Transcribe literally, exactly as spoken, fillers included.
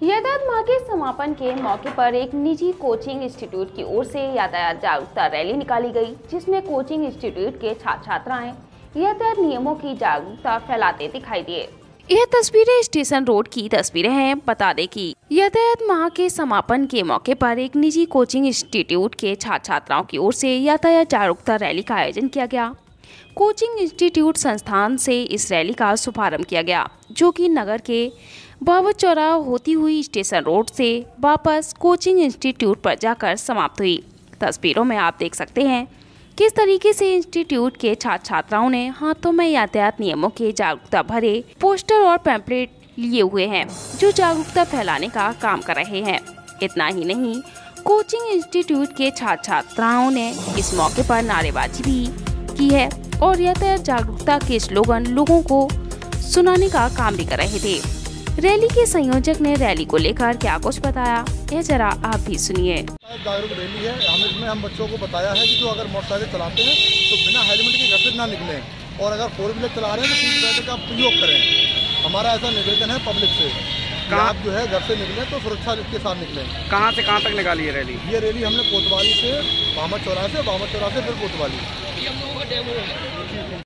यातायात माह के समापन के मौके पर एक निजी कोचिंग इंस्टीट्यूट की ओर से यातायात जागरूकता रैली निकाली गई, जिसमें कोचिंग इंस्टीट्यूट के छात्र छात्राएं यातायात नियमों की जागरूकता फैलाते दिखाई दिए। यह तस्वीरें स्टेशन रोड की तस्वीरें हैं। बता दें कि यातायात माह के समापन के मौके पर एक निजी कोचिंग इंस्टीट्यूट के छात्र छात्राओं की ओर से यातायात जागरूकता रैली का आयोजन किया गया। कोचिंग इंस्टीट्यूट संस्थान से इस रैली का शुभारंभ किया गया, जो कि नगर के बाबत चौराहा होती हुई स्टेशन रोड से वापस कोचिंग इंस्टीट्यूट पर जाकर समाप्त हुई। तस्वीरों में आप देख सकते हैं किस तरीके से इंस्टीट्यूट के छात्र छात्राओं ने हाथों में यातायात नियमों के जागरूकता भरे पोस्टर और पैम्पलेट लिए हुए हैं, जो जागरूकता फैलाने का काम कर रहे हैं। इतना ही नहीं, कोचिंग इंस्टीट्यूट के छात्र छात्राओं ने इस मौके पर नारेबाजी भी की है और यातायात जागरूकता के स्लोगन लोगों को सुनाने का काम भी कर रहे थे। रैली के संयोजक ने रैली को लेकर क्या कुछ बताया, यह जरा आप भी सुनिए। जागरूक रैली है। हम इसमें हम बच्चों को बताया है कि जो अगर मोटरसाइकिल चलाते हैं तो बिना हेलमेट के घर से ना निकलें, और अगर फोर व्हीलर चला रहे हैं तो सीट बेल्ट का प्रयोग करें। हमारा ऐसा निवेदन है पब्लिक से कि आप जो है घर से निकलें तो सुरक्षा के साथ निकलें। कहाँ से कहाँ तक निकाली है रैली? ये रैली हमने कोतवाली से, बामत चौराहे से, बामत चौराहे से फिर कोतवाली।